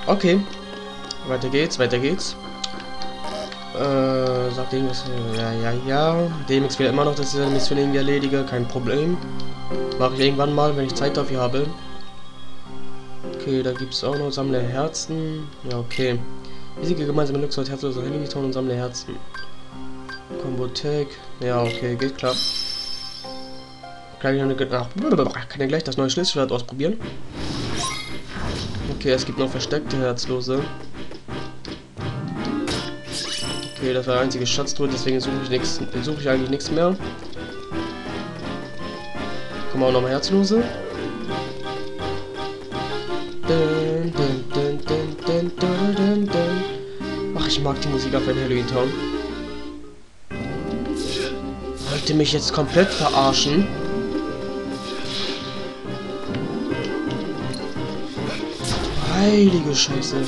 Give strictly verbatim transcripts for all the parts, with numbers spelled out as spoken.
Okay. Weiter geht's, weiter geht's. Äh, sagt irgendwas. Ja, ja, ja. D M X will immer noch, dass ich diese Mission irgendwie erledige. Kein Problem. Mache ich irgendwann mal, wenn ich Zeit dafür habe. Okay, da gibt's auch noch Sammler Herzen. Ja, okay. Besiege gemeinsam mit Luxor, herzloser Helimiton und sammle Herzen. Combo Tag. Ja, okay, geht klar. Kann ich, eine, ach, kann ja gleich das neue Schlüsselschwert ausprobieren. Okay, es gibt noch versteckte Herzlose. Okay, das war der einzige Schatztruhe, deswegen suche ich nichts, suche ich eigentlich nichts mehr. Kommen auch nochmal Herzlose. Dun, dun, dun, dun, dun, dun, dun, dun. Ach, ich mag die Musik auf in Halloween Town. Wollt ihr mich jetzt komplett verarschen? Heilige Scheiße.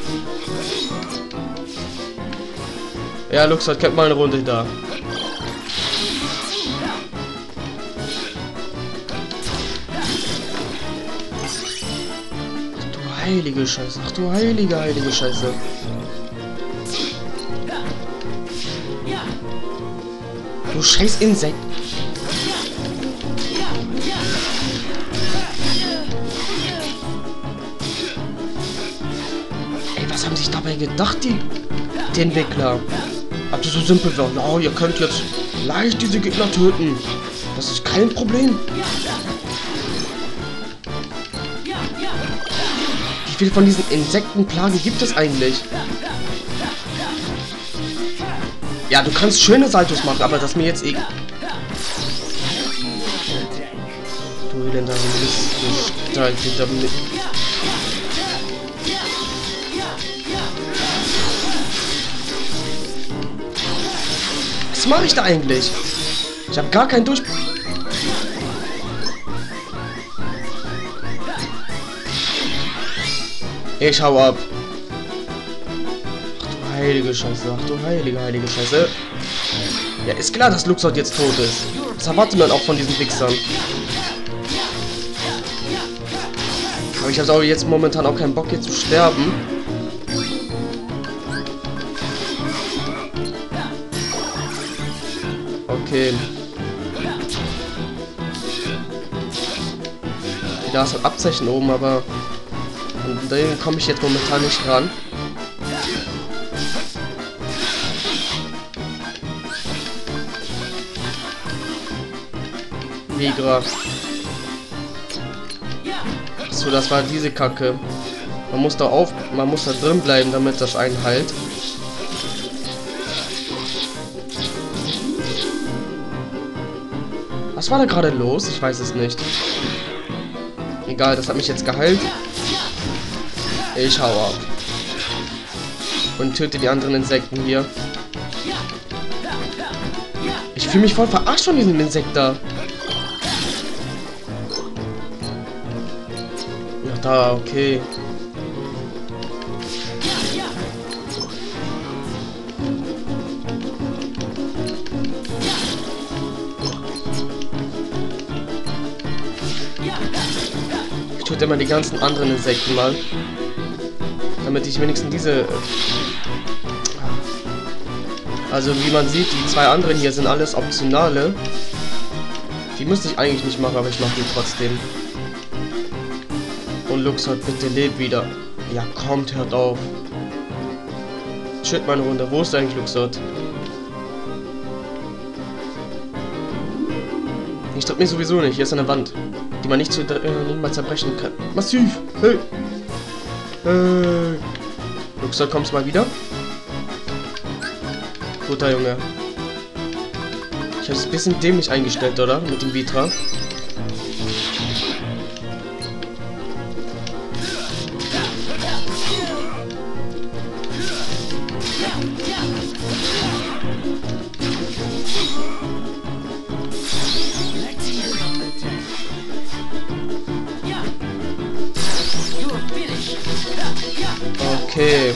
Ja, Luxor, kennt mal eine Runde da. Ach du heilige Scheiße. Ach du heilige, heilige Scheiße. Du scheiß Insekt. Ey, was haben sich dabei gedacht, die, die Entwickler? Ob das so simpel war? Ja, ihr könnt jetzt leicht diese Gegner töten. Das ist kein Problem. Wie viele von diesen Insektenplagen gibt es eigentlich? Ja, du kannst schöne Saltos machen, aber das mir jetzt eh... Du elender Mist, gestalteter Mist. Was mache ich da eigentlich? Ich habe gar keinen Durch... Ich hau ab. Heilige Scheiße, ach du heilige, heilige Scheiße. Ja, ist klar, dass Luxor jetzt tot ist. Das erwartet man auch von diesen Wichsern. Aber ich habe auch jetzt momentan auch keinen Bock hier zu sterben. Okay. Da ist ein Abzeichen oben, aber an den komme ich jetzt momentan nicht ran. Migra. So, das war diese Kacke. Man muss da auf, man muss da drin bleiben, damit das einen heilt. Was war da gerade los? Ich weiß es nicht. Egal, das hat mich jetzt geheilt. Ich hau ab. Und töte die anderen Insekten hier. Ich fühle mich voll verarscht von diesem Insekt da. Ach da, okay. Ich töte immer die ganzen anderen Insekten mal. Damit ich wenigstens diese... Also wie man sieht, die zwei anderen hier sind alles optionale. Die müsste ich eigentlich nicht machen, aber ich mache die trotzdem. Und Luxor, bitte lebt wieder. Ja, kommt, hört auf. Shit, meine Runde. Wo ist eigentlich Luxor? Ich drück mich sowieso nicht. Hier ist eine Wand, die man nicht, zu, äh, nicht mal zerbrechen kann. Massiv. Hey. Hey. Luxor, kommst mal wieder? Guter Junge. Ich habe es ein bisschen dämlich eingestellt, oder? Mit dem Vitra. Okay.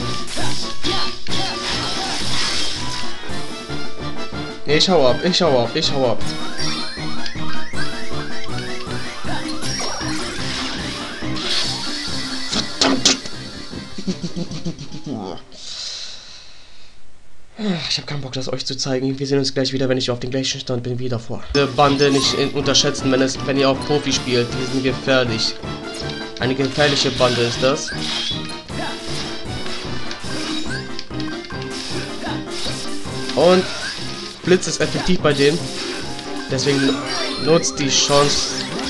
Ich hau ab, ich hau ab, ich hau ab. Verdammt! Ich habe keinen Bock, das euch zu zeigen. Wir sehen uns gleich wieder, wenn ich auf den gleichen Stand bin wie davor. Diese Bande nicht unterschätzen, wenn, es, wenn ihr auch Profi spielt. Die sind gefährlich. Eine gefährliche Bande ist das. Und Blitz ist effektiv bei dem. Deswegen nutzt die Chance.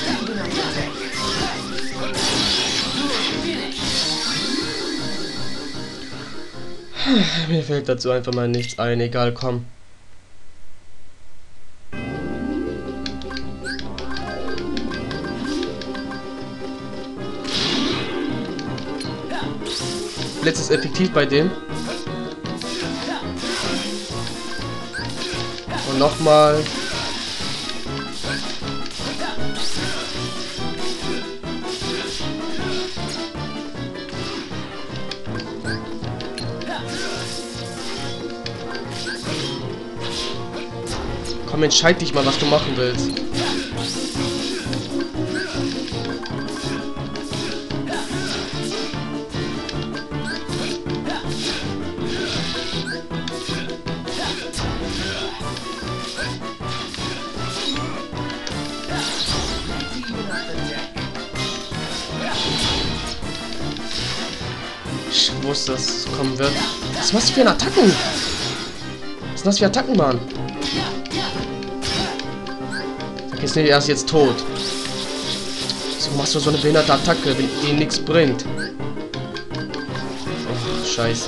Mir fällt dazu einfach mal nichts ein. Egal, komm. Blitz ist effektiv bei dem. Und nochmal. Komm, entscheid dich mal, was du machen willst. Ich wusste, dass es kommen wird. Was machst du für Attacken? Was sind das für Attacken, Mann? Sag jetzt nicht, er ist jetzt tot. So machst du so eine behinderte Attacke, die nichts bringt. Oh, scheiße.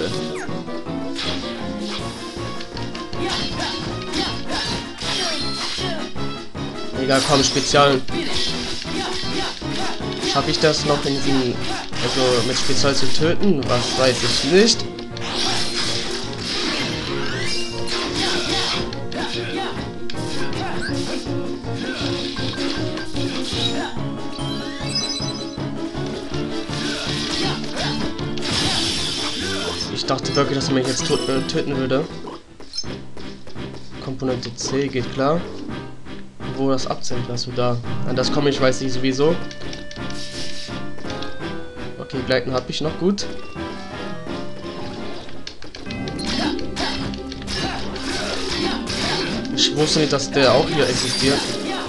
Egal, komm, Spezial. Schaffe ich das noch in diesem, also mit Spezial zu töten? Was weiß ich nicht. Ich dachte wirklich, dass er mich jetzt tot, äh, töten würde. Komponente C geht klar. Wo das Abzeichen hast du da? An das komme ich, weiß ich sowieso. Okay, Gleiten habe ich noch gut. Ich wusste nicht, dass der auch hier existiert.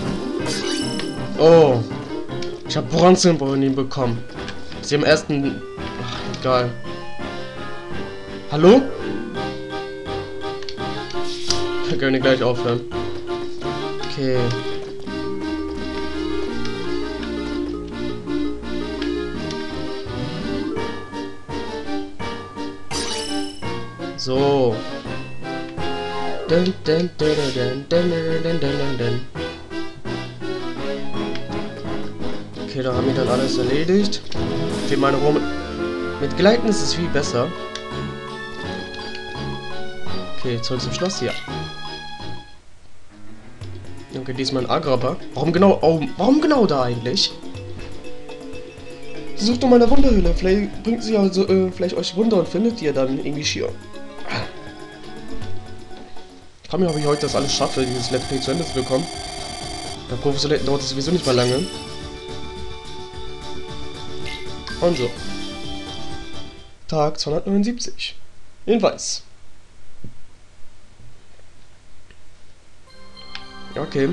Oh. Ich habe Bronze von ihm bekommen. Sie am ersten... Ach, egal. Hallo? Wir können gleich aufhören. Okay. So. Dun, dun, dun, dun, dun, dun, dun, dun, dun. Okay, da haben wir dann alles erledigt. Okay, meine Ruhe. Mit Gleiten ist es viel besser. Okay, zurück zum Schloss hier. Okay, diesmal ein Agrabah. Warum genau, oh, warum genau da eigentlich? Sucht doch mal eine Wunderhülle. Vielleicht bringt sie also, äh, vielleicht euch Wunder und findet ihr dann irgendwie schier. Ich frage mich, ob ich heute das alles schaffe, dieses Let's Play zu Ende zu bekommen. Bei Professionellen dauert es sowieso nicht mal lange. Und so. Tag zweihundertneunundsiebzig. In Weiß. Okay.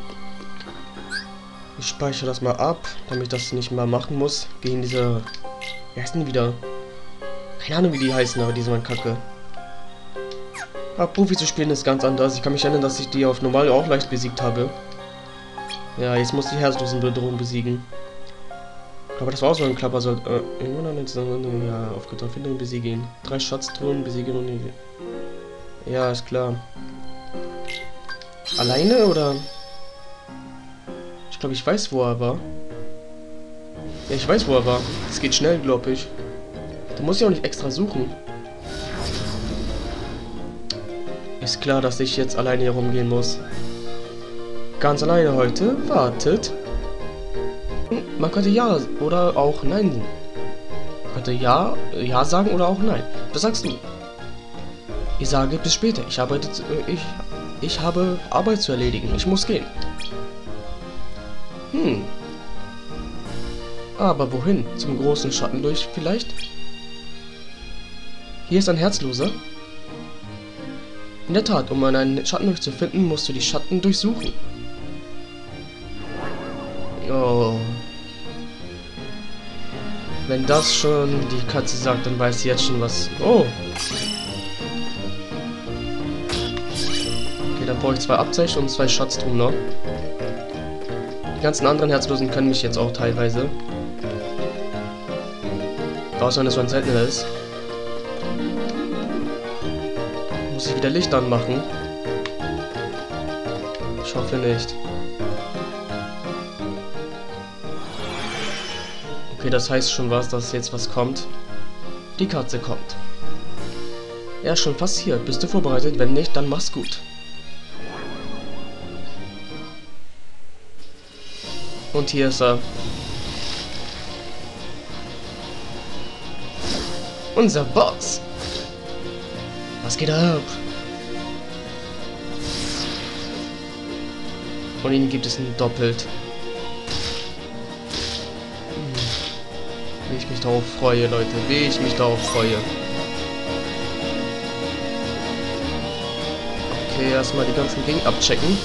Ich speichere das mal ab, damit ich das nicht mehr machen muss. Gegen diese... Wie heißen die wieder? Keine Ahnung, wie die heißen, aber die sind mal kacke. Aber Profi zu spielen ist ganz anders. Ich kann mich erinnern, dass ich die auf normal auch leicht besiegt habe. Ja, jetzt muss ich die Herzlosenbedrohung besiegen. Ich glaube, das war auch so ein Klapper. So, äh, ja, aufgetaucht, finde und besiege ihn. Drei Schatztruhen, besiegen und... Ja, ist klar. Alleine oder? Ich glaube, ich weiß, wo er war. Ja, ich weiß, wo er war. Es geht schnell, glaube ich. Da muss ich auch nicht extra suchen. Ist klar, dass ich jetzt alleine hier rumgehen muss. Ganz alleine heute? Wartet. Man könnte ja oder auch nein. Man könnte ja, ja sagen oder auch nein. Was sagst du? Ich sage bis später. Ich arbeite, äh, ich, ich habe Arbeit zu erledigen. Ich muss gehen. Hm. Aber wohin? Zum großen Schatten durch vielleicht? Hier ist ein Herzloser. In der Tat, um einen Schatten durchzufinden, musst du die Schatten durchsuchen. Oh. Wenn das schon die Katze sagt, dann weiß sie jetzt schon was. Oh. Okay, dann brauche ich zwei Abzeichen und zwei Schatztruhen noch. Die ganzen anderen Herzlosen können mich jetzt auch teilweise. Außer wenn es so ein seltener ist. Muss ich wieder Licht anmachen? Ich hoffe nicht. Okay, das heißt schon was, dass jetzt was kommt. Die Katze kommt. Er ist schon fast hier. Bist du vorbereitet? Wenn nicht, dann mach's gut. Und hier ist er. Unser Boss. Was geht ab? Und ihn gibt es ein doppelt. Wie ich mich darauf freue, Leute. Wie ich mich darauf freue. Okay, erstmal die ganzen Gegend abchecken.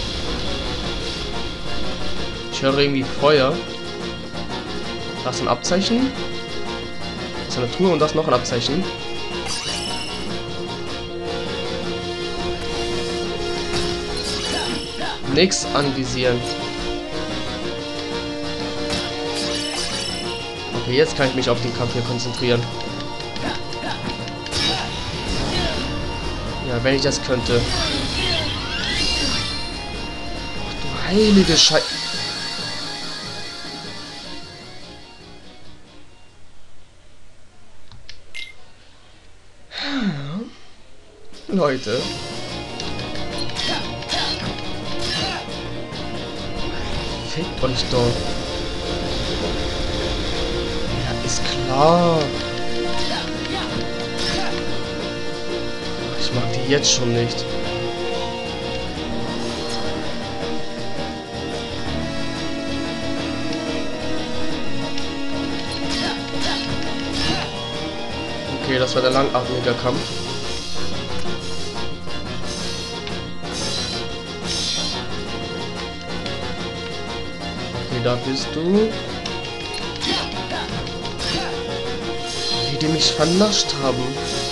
Ich höre irgendwie Feuer. Das ist ein Abzeichen. Das ist eine Truhe und das noch ein Abzeichen. Nix anvisieren. Okay, jetzt kann ich mich auf den Kampf hier konzentrieren. Ja, wenn ich das könnte. Ach du heilige Scheiße. Leute. Fickt euch doch. Ja, ist klar. Ich mag die jetzt schon nicht. Okay, das war der langatmige Kampf. Da bist du. Wie die mich vernascht haben.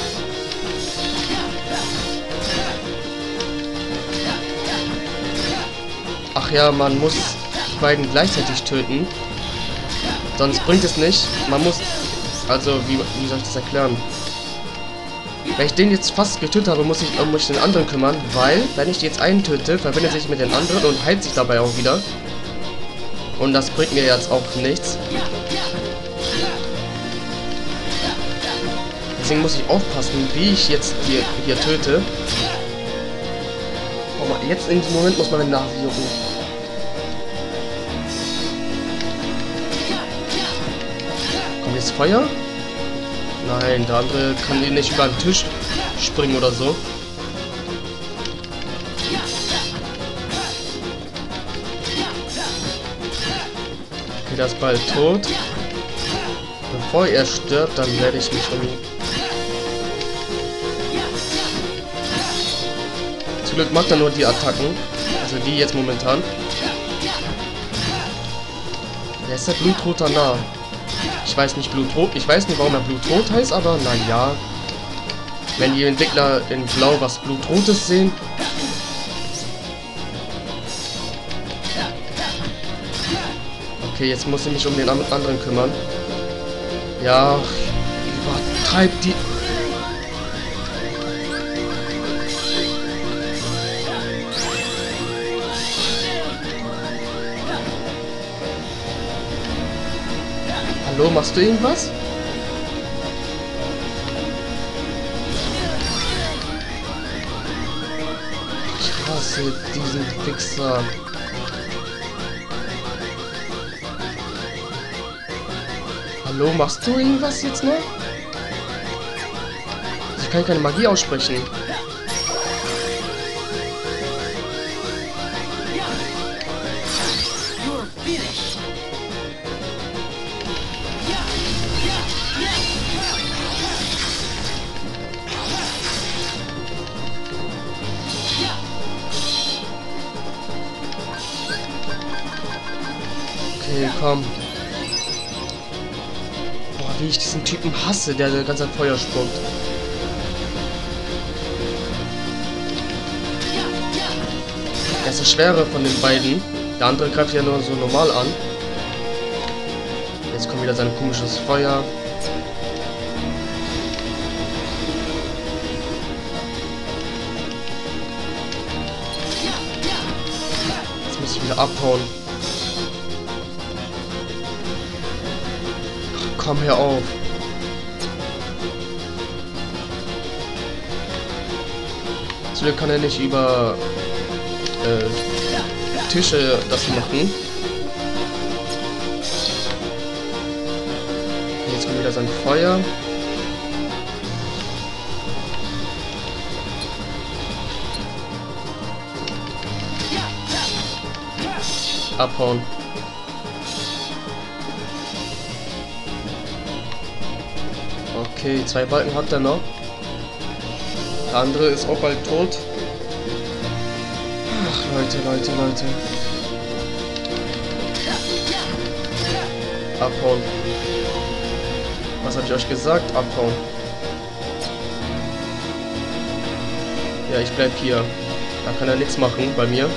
Ach ja, man muss die beiden gleichzeitig töten. Sonst bringt es nicht. Man muss... Also, wie, wie soll ich das erklären? Wenn ich den jetzt fast getötet habe, muss ich, muss ich den anderen kümmern. Weil, wenn ich jetzt einen töte, verbindet sich mit den anderen und heilt sich dabei auch wieder. Und das bringt mir jetzt auch nichts. Deswegen muss ich aufpassen, wie ich jetzt hier, hier töte. Oh Mann, jetzt in diesem Moment muss man meine Nase jucken. Kommt jetzt Feuer? Nein, der andere kann die nicht über den Tisch springen oder so. Der ist bald tot. Bevor er stirbt, dann werde ich mich um ihn... Zum Glück macht er nur die Attacken. Also die jetzt momentan. Der ist der blutroter Narr. Ich weiß nicht Blutrot. Ich weiß nicht, warum er Blutrot heißt, aber naja. Wenn die Entwickler in Blau was Blutrotes sehen. Okay, jetzt muss ich mich um den anderen kümmern. Ja, übertreibt die... Hallo, machst du irgendwas? Ich hasse diesen Wichser. Hallo, machst du irgendwas jetzt noch? Ich kann keine Magie aussprechen. komm. Boah, wie ich diesen Typen hasse, der die ganze Zeit Feuer spuckt. Er ist der schwere von den beiden. Der andere greift ja nur so normal an. Jetzt kommt wieder sein komisches Feuer. Jetzt muss ich wieder abhauen. Ach, komm, hör auf. Zum Glück kann er nicht über äh, Tische das machen. Jetzt kommt wieder sein Feuer. Abhauen. Okay, zwei Balken hat er noch. Der andere ist auch bald tot. Ach, Leute, Leute, Leute. Abhauen. Was habe ich euch gesagt? Abhauen. Ja, ich bleib hier. Da kann er nichts machen bei mir.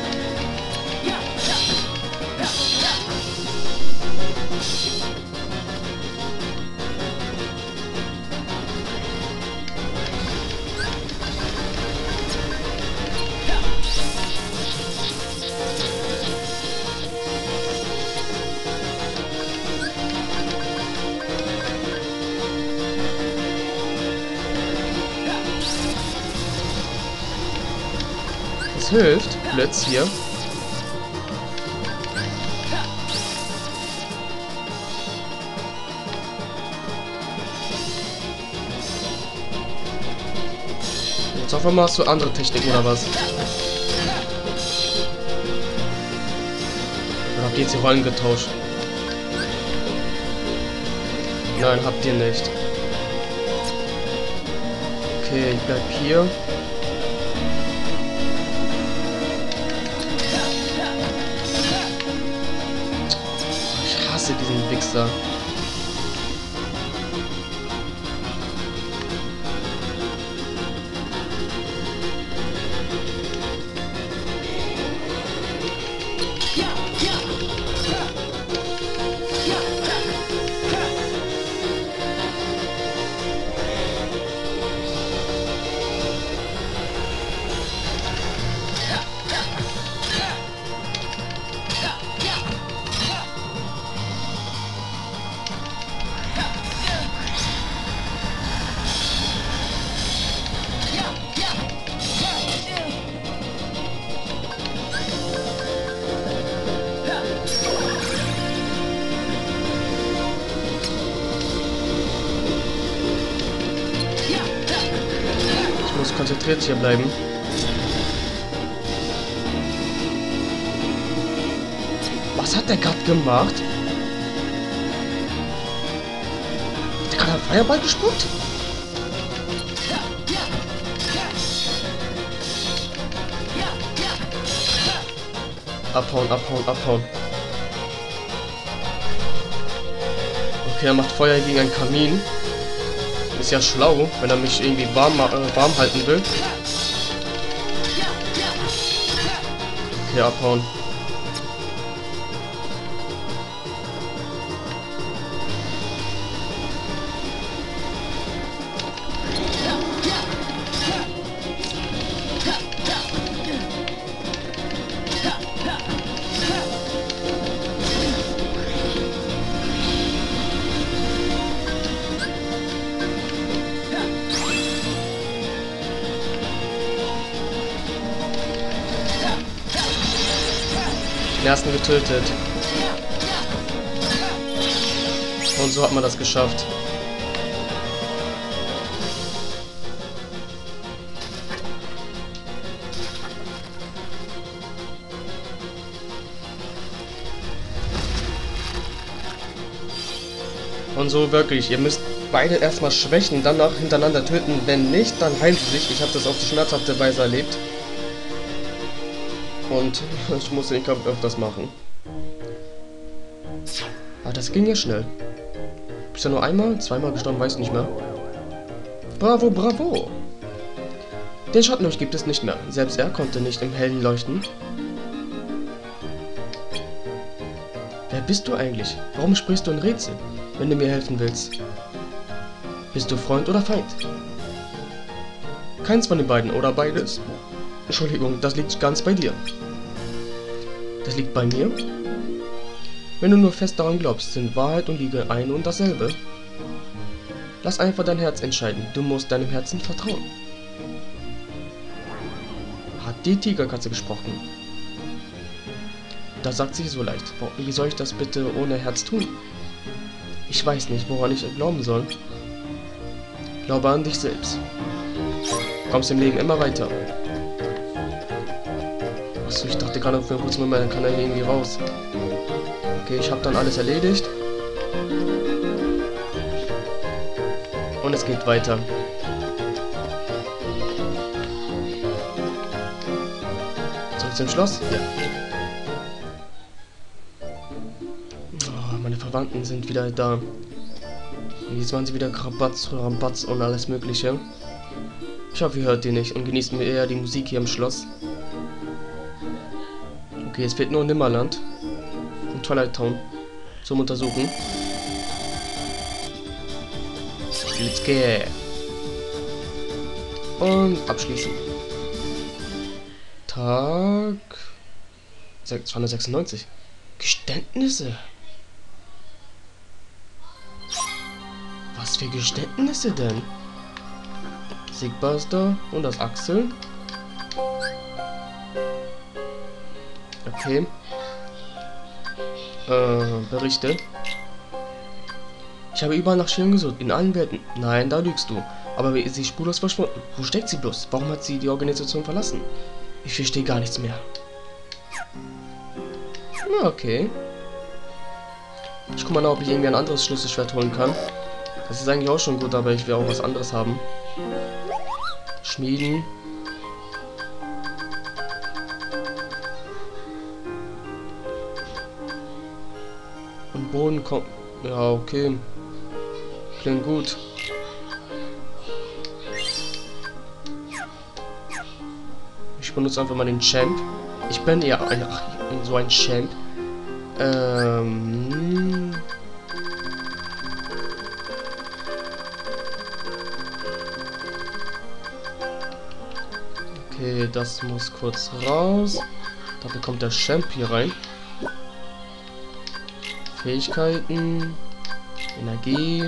Es hilft, Blitz hier. Jetzt auf einmal hast du andere Techniken oder was? Oder habt ihr jetzt die Rollen getauscht? Nein, habt ihr nicht. Okay, ich bleib hier. Ich hasse diesen Wichser. Ich muss konzentriert hier bleiben. Was hat der gerade gemacht? Hat der gerade einen Feuerball gespuckt? Abhauen, abhauen, abhauen. Okay, er macht Feuer gegen einen Kamin. Ist ja schlau, wenn er mich irgendwie warm, äh, warm halten will. Okay, abhauen. Den ersten getötet. Und so hat man das geschafft. Und so wirklich, ihr müsst beide erstmal schwächen, danach hintereinander töten. Wenn nicht, dann heilen sie sich. Ich habe das auf die schmerzhafte Weise erlebt. Und ich muss den Kampf öfters machen. Ah, das ging ja schnell. Bist du nur einmal, zweimal gestorben, weiß nicht mehr. Bravo, bravo! Den Schattenleucht gibt es nicht mehr. Selbst er konnte nicht im Hellen leuchten. Wer bist du eigentlich? Warum sprichst du in Rätsel, wenn du mir helfen willst? Bist du Freund oder Feind? Keins von den beiden oder beides. Entschuldigung, das liegt ganz bei dir. Das liegt bei mir? Wenn du nur fest daran glaubst, sind Wahrheit und Lüge ein und dasselbe. Lass einfach dein Herz entscheiden. Du musst deinem Herzen vertrauen. Hat die Tigerkatze gesprochen? Das sagt sich so leicht. Wie soll ich das bitte ohne Herz tun? Ich weiß nicht, woran ich glauben soll. Glaube an dich selbst. Kommst im Leben immer weiter. Achso, ich dachte gerade für einen kurzen Moment, dann kann er irgendwie raus. Okay, ich habe dann alles erledigt. Und es geht weiter. Zurück zum Schloss? Ja. Oh, meine Verwandten sind wieder da. Und jetzt machen sie wieder Krabatz, Rabatz und alles mögliche. Ich hoffe, ihr hört die nicht und genießt mir eher die Musik hier im Schloss. Okay, es fehlt nur Nimmerland und Twilight Town zum Untersuchen. Let's go. Und abschließen. Tag zweihundertsechsundneunzig. Geständnisse. Was für Geständnisse denn? Sigbuster und das Axel. Okay. Äh, Berichte. Ich habe überall nach Schillen gesucht, in allen Welten. Nein, da lügst du. Aber sie ist spurlos verschwunden. Wo steckt sie bloß? Warum hat sie die Organisation verlassen? Ich verstehe gar nichts mehr. Na, okay. Ich guck mal nach, ob ich irgendwie ein anderes Schlüsselschwert holen kann. Das ist eigentlich auch schon gut, aber ich will auch was anderes haben. Schmieden. Und Boden kommt... Ja, okay. Klingt gut. Ich benutze einfach mal den Champ. Ich bin ja ach, so ein Champ. Ähm... Okay, das muss kurz raus. Dafür kommt der Champ hier rein. Fähigkeiten, Energie,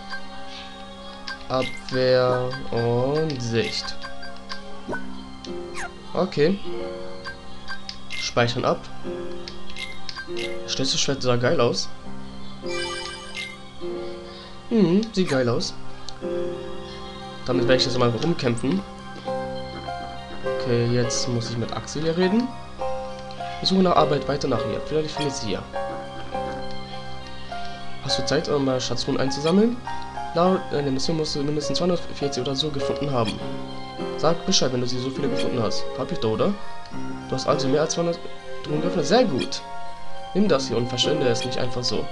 Abwehr und Sicht. Okay. Speichern ab. Das Schlüsselschwert sah geil aus. Hm, sieht geil aus. Damit werde ich jetzt mal rumkämpfen. Okay, jetzt muss ich mit Axel hier reden. Ich suche nach Arbeit weiter nach ihr. Vielleicht finde ich sie hier. Hast du Zeit, um mal Schatzruhen einzusammeln? Laut der Mission musst du mindestens zweihundertvierzig oder so gefunden haben. Sag Bescheid, wenn du sie so viele gefunden hast. Hab ich da, oder? Du hast also mehr als zweihundert Truhen geöffnet. Sehr gut. Nimm das hier und verschwende es nicht einfach so.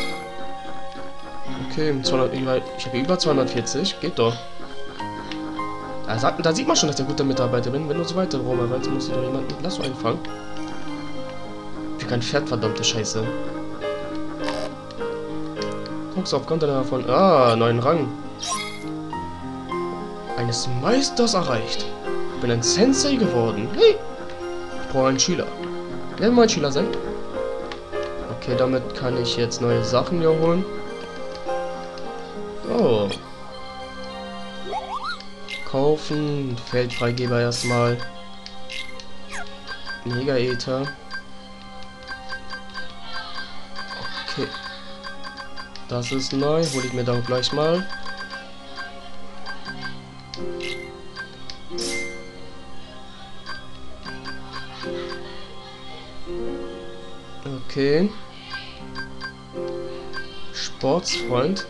Okay, zweihundert, ich habe über zweihundertvierzig. Geht doch. Da, sagt, da sieht man schon, dass ich ein guter Mitarbeiter bin. Wenn du so weiter rumarbeitest, musst du doch jemanden Lasso einfangen. Wie kein Pferd, verdammte Scheiße. Guckst aufgrund davon. Ah, neuen Rang. Eines Meisters erreicht. Ich bin ein Sensei geworden. Hey! Ich brauche einen Schüler. Wer will mein Schüler sein? Okay, damit kann ich jetzt neue Sachen hier holen. Oh. Kaufen. Feldfreigeber erstmal. Mega-Ether. Okay. Das ist neu. Hole ich mir dann gleich mal. Okay. Sportsfreund.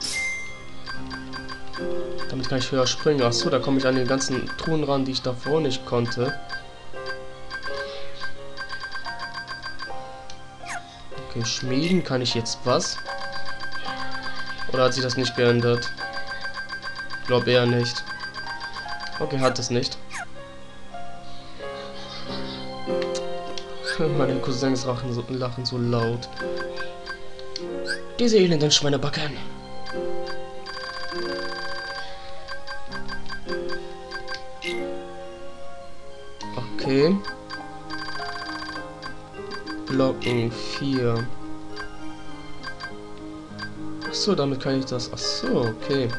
Damit kann ich höher springen. Achso, da komme ich an die ganzen Truhen ran, die ich davor nicht konnte. Okay, schmieden kann ich jetzt was? Oder hat sie das nicht geändert? Ich glaube eher nicht. Okay, hat es nicht. Meine Cousins lachen so, lachen so laut. Diese elenden Schweinebacken. Okay. Blocken vier. Achso, damit kann ich das. Achso, okay.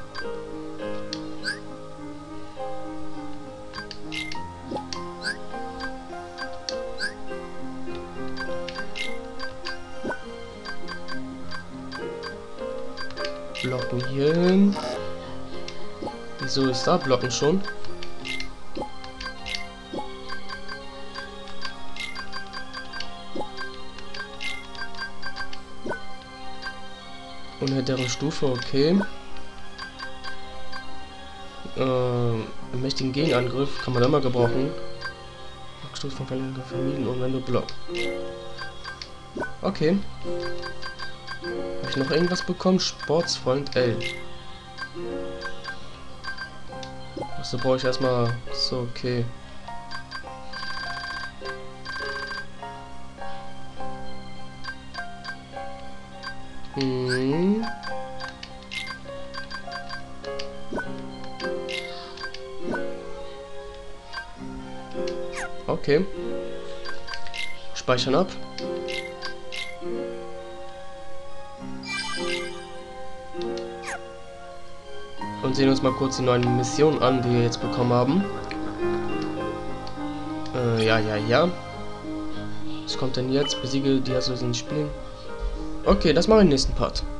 Blocken hier hin. Wieso ist da Blocken schon? Unhärtere Stufe, okay. Äh, einen mächtigen Gegenangriff kann man immer gebrauchen. Stufe von Verlängerung vermieden und wenn du blockst. Okay. Habe ich noch irgendwas bekommen? Sportsfreund L. Also brauche ich erstmal. So, okay. Hm. Okay. Speichern ab. Und sehen uns mal kurz die neuen Missionen an, die wir jetzt bekommen haben. Äh, ja, ja, ja. Was kommt denn jetzt? Besiege die Assassinen spielen. Okay, das mache ich im nächsten Part.